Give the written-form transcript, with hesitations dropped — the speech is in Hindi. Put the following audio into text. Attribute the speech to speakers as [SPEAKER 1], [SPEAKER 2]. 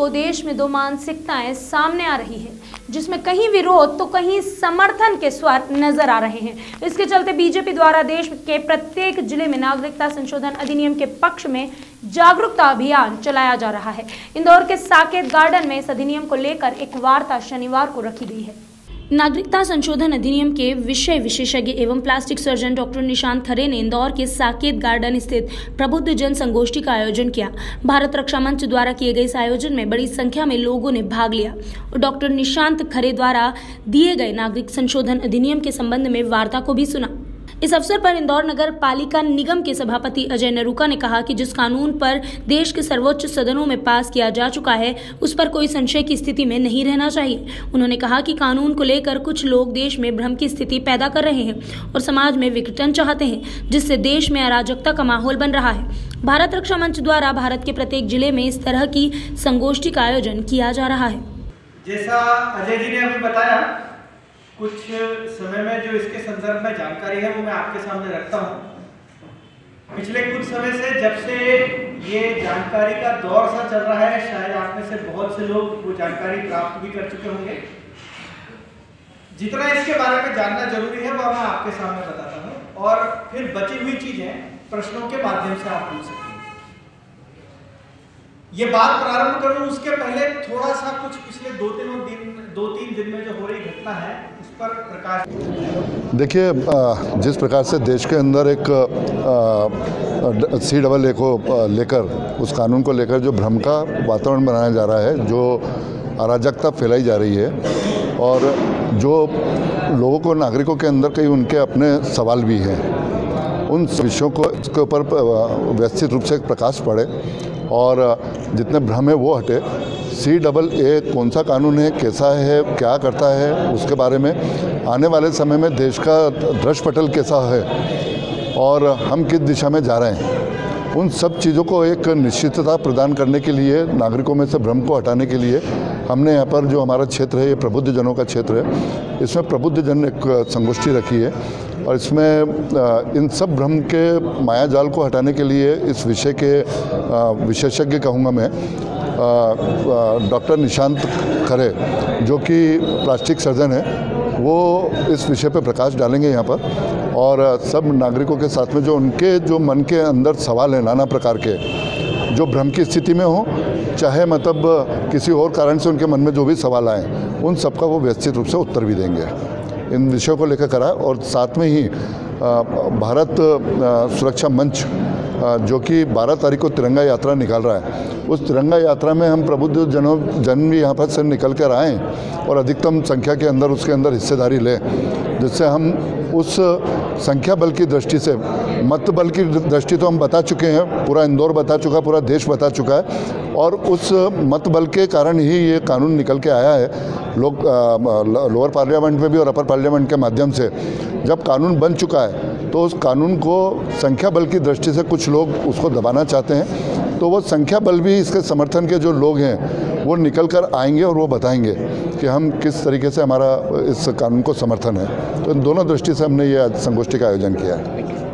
[SPEAKER 1] को देश में दो मानसिकताएं सामने आ रही है, जिसमें कहीं विरोध तो कहीं समर्थन के स्वर नजर आ रहे हैं। इसके चलते बीजेपी द्वारा देश के प्रत्येक जिले में नागरिकता संशोधन अधिनियम के पक्ष में जागरूकता अभियान चलाया जा रहा है। इंदौर के साकेत गार्डन में इस अधिनियम को लेकर एक वार्ता शनिवार को रखी गई है। नागरिकता संशोधन अधिनियम के विषय विशेषज्ञ एवं plastic surgeon doctor Nishant Khare ने इंदौर के साकेत गार्डन स्थित प्रबुद्ध जन संगोष्ठी का आयोजन किया। भारत रक्षा मंच द्वारा किए गए इस आयोजन में बड़ी संख्या में लोगों ने भाग लिया और डॉक्टर निशांत खरे द्वारा दिए गए नागरिक संशोधन अधिनियम के संबंध में वार्ता को भी सुना। इस अवसर पर इंदौर नगर पालिका निगम के सभापति अजय नरूका ने कहा कि जिस कानून पर देश के सर्वोच्च सदनों में पास किया जा चुका है, उस पर कोई संशय की स्थिति में नहीं रहना चाहिए। उन्होंने कहा कि कानून को लेकर कुछ लोग देश में भ्रम की स्थिति पैदा कर रहे हैं और समाज में विघटन चाहते हैं, जिससे देश में अराजकता का माहौल बन रहा है। भारत रक्षा मंच द्वारा भारत के प्रत्येक जिले में इस तरह की संगोष्ठी का आयोजन किया जा रहा है।
[SPEAKER 2] जैसा अजय जी ने अभी बताया, कुछ समय में जो इसके संदर्भ में जानकारी है वो मैं आपके सामने रखता हूँ। पिछले कुछ समय से, जब से ये जानकारी का दौर सा चल रहा है, शायद आप में से बहुत से लोग वो जानकारी प्राप्त भी कर चुके होंगे। जितना इसके बारे में जानना जरूरी है वह मैं आपके सामने बताता हूँ और फिर बची हुई चीजें प्रश्नों के माध्यम से आप पूछ सकते हैं। ये बात प्रारंभ करूं उसके पहले थोड़ा सा कुछ पिछले दो तीन दिन में जो हो रही घटना है उस पर प्रकाश।
[SPEAKER 3] देखिए, जिस प्रकार से देश के अंदर एक CAA को लेकर, उस कानून को लेकर जो भ्रम का वातावरण बनाया जा रहा है, जो अराजकता फैलाई जा रही है और जो लोगों को, नागरिकों के अंदर कई उनके अपने सवाल भी हैं, उन विषयों को इसके ऊपर व्यवस्थित रूप से प्रकाश पड़े और जितने भ्रम है वो हटे। CAA कौन सा कानून है, कैसा है, क्या करता है, उसके बारे में आने वाले समय में देश का दृष्टिपटल कैसा है और हम किस दिशा में जा रहे हैं, उन सब चीज़ों को एक निश्चितता प्रदान करने के लिए, नागरिकों में से भ्रम को हटाने के लिए हमने यहाँ पर जो हमारा क्षेत्र है, ये प्रबुद्ध जनों का क्षेत्र है, इसमें प्रबुद्ध जन एक संगोष्ठी रखी है और इसमें इन सब भ्रम के मायाजाल को हटाने के लिए इस विषय के विशेषज्ञ कहूँगा मैं, डॉक्टर निशांत खरे, जो कि प्लास्टिक सर्जन है, वो इस विषय पे प्रकाश डालेंगे यहाँ पर और सब नागरिकों के साथ में जो उनके जो मन के अंदर सवाल हैं नाना प्रकार के, जो भ्रम की स्थिति में हो, चाहे मतलब किसी और कारण से उनके मन में जो भी सवाल आए, उन सबका वो व्यवस्थित रूप से उत्तर भी देंगे। इन विषयों को लेकर करा और साथ में ही भारत सुरक्षा मंच जो कि 12 तारीख को तिरंगा यात्रा निकाल रहा है, उस तिरंगा यात्रा में हम प्रबुद्ध जन भी यहाँ पर से निकल कर आएँ और अधिकतम संख्या के अंदर उसके अंदर हिस्सेदारी लें, जिससे हम उस संख्या बल की दृष्टि से, मत बल की दृष्टि तो हम बता चुके हैं, पूरा इंदौर बता चुका, पूरा देश बता चुका है और उस मत बल के कारण ही ये कानून निकल के आया है। लोग लोअर पार्लियामेंट में भी और अपर पार्लियामेंट के माध्यम से जब कानून बन चुका है तो उस कानून को संख्या बल की दृष्टि से कुछ लोग उसको दबाना चाहते हैं, तो वो संख्या बल भी इसके समर्थन के जो लोग हैं वो निकल कर आएंगे और वो बताएंगे कि हम किस तरीके से हमारा इस कानून को समर्थन है। तो इन दोनों दृष्टि से हमने ये संगोष्ठी का आयोजन किया है।